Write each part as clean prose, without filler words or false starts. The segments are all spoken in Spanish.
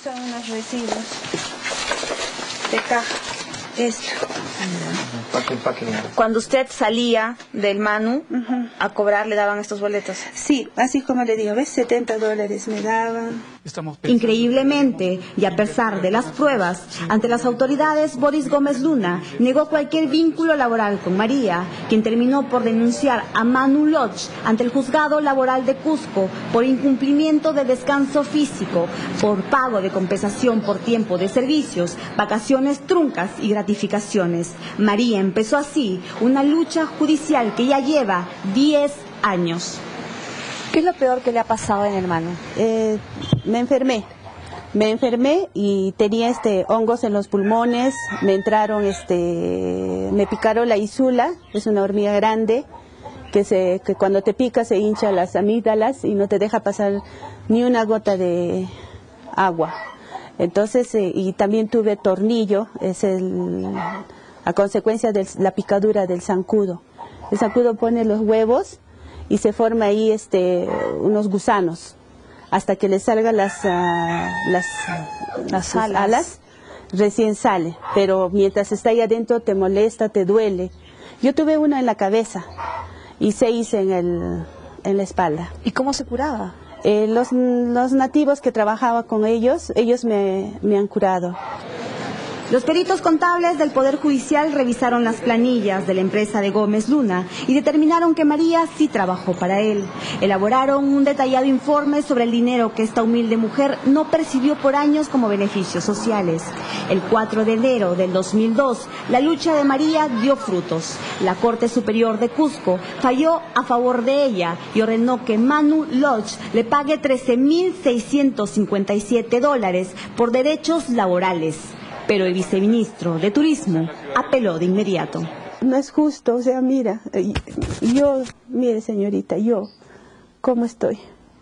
Son unos recibos de caja. Esto. Cuando usted salía del Manu a cobrar, ¿le daban estos boletos? Sí, así como le digo, ¿ves? $70 me daban. Increíblemente, y a pesar de las pruebas, ante las autoridades, Boris Gómez Luna negó cualquier vínculo laboral con María, quien terminó por denunciar a Manu Lodge ante el Juzgado Laboral de Cusco por incumplimiento de descanso físico, por pago de compensación por tiempo de servicios, vacaciones truncas y gratificaciones. María empezó así una lucha judicial que ya lleva 10 años. ¿Qué es lo peor que le ha pasado en el Manu? Me enfermé y tenía hongos en los pulmones, me picaron la ísula, es una hormiga grande que cuando te pica se hincha las amígdalas y no te deja pasar ni una gota de agua. Entonces, y también tuve tornillo, a consecuencia de la picadura del zancudo. El zancudo pone los huevos y se forma ahí unos gusanos hasta que le salgan las alas, recién sale, pero mientras está ahí adentro te molesta, te duele. Yo tuve una en la cabeza y 6 en la espalda. ¿Y cómo se curaba? Los nativos que trabajaba con ellos me han curado. Los peritos contables del Poder Judicial revisaron las planillas de la empresa de Gómez Luna y determinaron que María sí trabajó para él. Elaboraron un detallado informe sobre el dinero que esta humilde mujer no percibió por años como beneficios sociales. El 4 de enero del 2002, la lucha de María dio frutos. La Corte Superior de Cusco falló a favor de ella y ordenó que Manu Lodge le pague $13.657 por derechos laborales. Pero el viceministro de Turismo apeló de inmediato. No es justo, o sea, mire señorita, yo, ¿cómo estoy?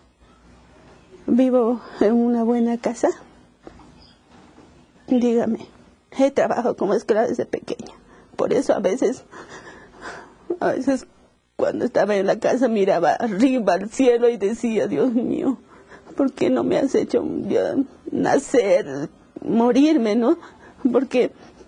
Vivo en una buena casa. Dígame, he trabajado como esclava desde pequeña. Por eso a veces cuando estaba en la casa miraba arriba al cielo y decía, Dios mío, ¿por qué no me has hecho nacer, morirme, no? Porque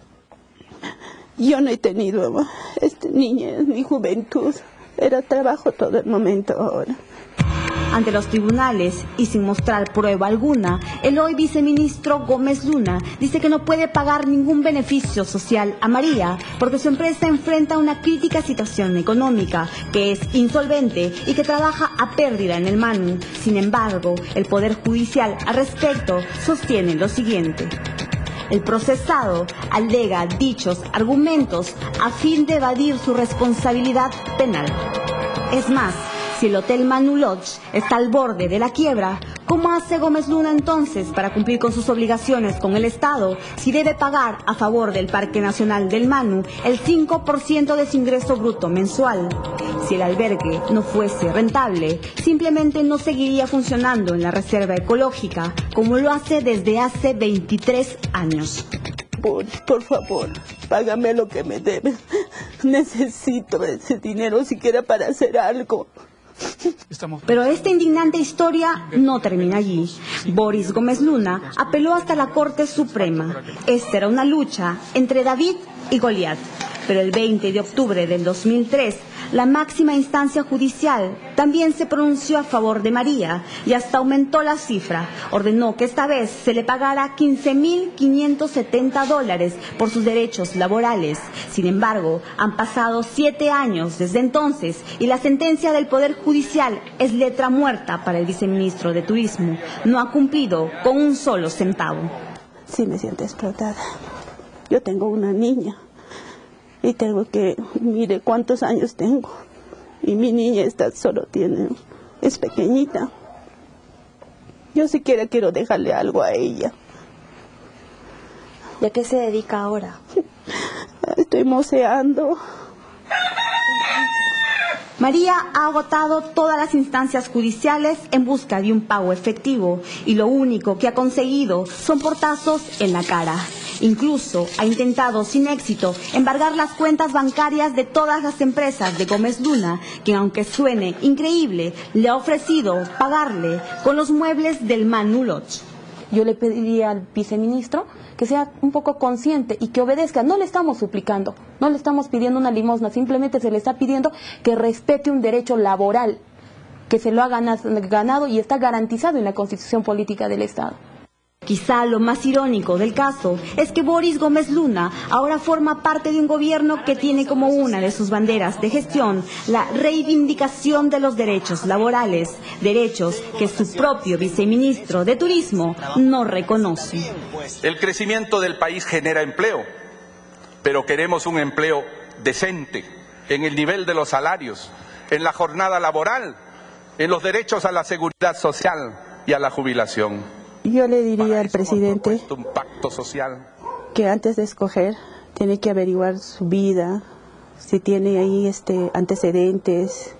yo no he tenido niñez ni juventud, era trabajo todo el momento ahora. Ante los tribunales y sin mostrar prueba alguna, el hoy viceministro Gómez Luna dice que no puede pagar ningún beneficio social a María porque su empresa enfrenta una crítica situación económica, que es insolvente y que trabaja a pérdida en el Manu. Sin embargo, el Poder Judicial al respecto sostiene lo siguiente. El procesado alega dichos argumentos a fin de evadir su responsabilidad penal. Es más, si el Hotel Manu Lodge está al borde de la quiebra, ¿cómo hace Gómez Luna entonces para cumplir con sus obligaciones con el Estado si debe pagar a favor del Parque Nacional del Manu el 5% de su ingreso bruto mensual? Si el albergue no fuese rentable, simplemente no seguiría funcionando en la reserva ecológica como lo hace desde hace 23 años. Por favor, págame lo que me debes. Necesito ese dinero siquiera para hacer algo. Pero esta indignante historia no termina allí. Boris Gómez Luna apeló hasta la Corte Suprema. Esta era una lucha entre David y Goliat. Pero el 20 de octubre del 2003, la máxima instancia judicial también se pronunció a favor de María y hasta aumentó la cifra. Ordenó que esta vez se le pagara $15.570 por sus derechos laborales. Sin embargo, han pasado 7 años desde entonces y la sentencia del Poder Judicial es letra muerta para el viceministro de Turismo. No ha cumplido con un solo centavo. Sí, me siento explotada. Yo tengo una niña. Y tengo mire cuántos años tengo. Y mi niña es pequeñita. Yo siquiera quiero dejarle algo a ella. ¿Y a qué se dedica ahora? Estoy moceando. María ha agotado todas las instancias judiciales en busca de un pago efectivo y lo único que ha conseguido son portazos en la cara. Incluso ha intentado sin éxito embargar las cuentas bancarias de todas las empresas de Gómez Luna, quien aunque suene increíble, le ha ofrecido pagarle con los muebles del Manu Lodge. Yo le pediría al viceministro que sea un poco consciente y que obedezca. No le estamos suplicando, no le estamos pidiendo una limosna, simplemente se le está pidiendo que respete un derecho laboral que se lo ha ganado y está garantizado en la Constitución Política del Estado. Quizá lo más irónico del caso es que Boris Gómez Luna ahora forma parte de un gobierno que tiene como una de sus banderas de gestión la reivindicación de los derechos laborales, derechos que su propio viceministro de Turismo no reconoce. El crecimiento del país genera empleo, pero queremos un empleo decente, en el nivel de los salarios, en la jornada laboral, en los derechos a la seguridad social y a la jubilación. Yo le diría al presidente un pacto social que antes de escoger tiene que averiguar su vida, si tiene ahí antecedentes,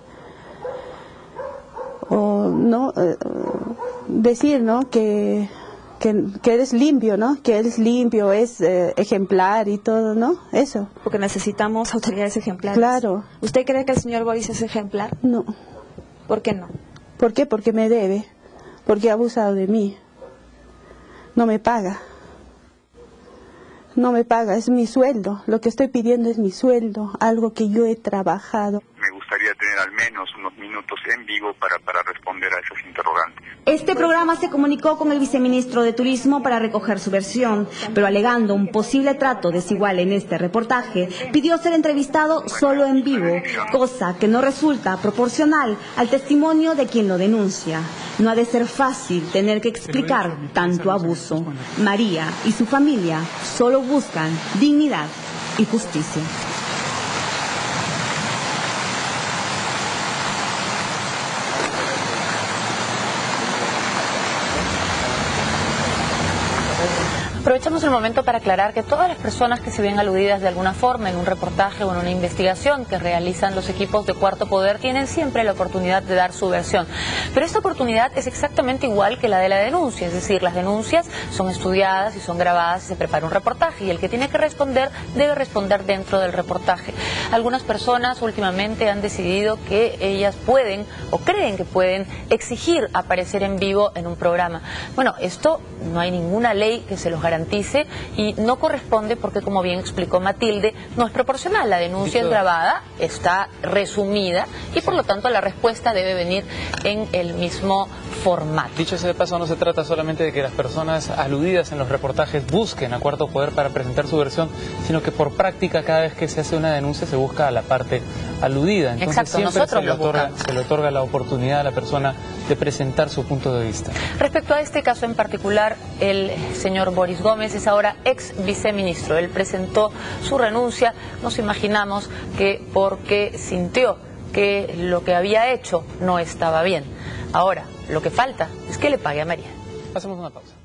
o no decir, ¿no?, que eres limpio, ¿no?, que eres limpio, es ejemplar y todo, ¿no? Eso. Porque necesitamos autoridades ejemplares. Claro. ¿Usted cree que el señor Boris es ejemplar? No. ¿Por qué no? ¿Por qué? Porque me debe, porque ha abusado de mí. No me paga. No me paga, es mi sueldo. Lo que estoy pidiendo es mi sueldo, algo que yo he trabajado. Me gustaría tener al menos unos minutos en vivo para responder a esas interrogantes. Este programa se comunicó con el viceministro de Turismo para recoger su versión, pero alegando un posible trato desigual en este reportaje, pidió ser entrevistado solo en vivo, cosa que no resulta proporcional al testimonio de quien lo denuncia. No ha de ser fácil tener que explicar tanto abuso. María y su familia solo buscan dignidad y justicia. Aprovechamos el momento para aclarar que todas las personas que se ven aludidas de alguna forma en un reportaje o en una investigación que realizan los equipos de Cuarto Poder tienen siempre la oportunidad de dar su versión. Pero esta oportunidad es exactamente igual que la de la denuncia, es decir, las denuncias son estudiadas y son grabadas y se prepara un reportaje y el que tiene que responder debe responder dentro del reportaje. Algunas personas últimamente han decidido que ellas pueden o creen que pueden exigir aparecer en vivo en un programa. Bueno, esto no hay ninguna ley que se los garantice y no corresponde porque, como bien explicó Matilde, no es proporcional. La denuncia es grabada, está resumida y por lo tanto la respuesta debe venir en el mismo formato. Dicho sea de paso, no se trata solamente de que las personas aludidas en los reportajes busquen a Cuarto Poder para presentar su versión, sino que por práctica cada vez que se hace una denuncia se busca a la parte aludida. Entonces exacto, siempre nosotros se le otorga la oportunidad a la persona de presentar su punto de vista. Respecto a este caso en particular, el señor Boris Gómez es ahora ex viceministro. Él presentó su renuncia, nos imaginamos que porque sintió que lo que había hecho no estaba bien. Ahora, lo que falta es que le pague a María. Hacemos una pausa.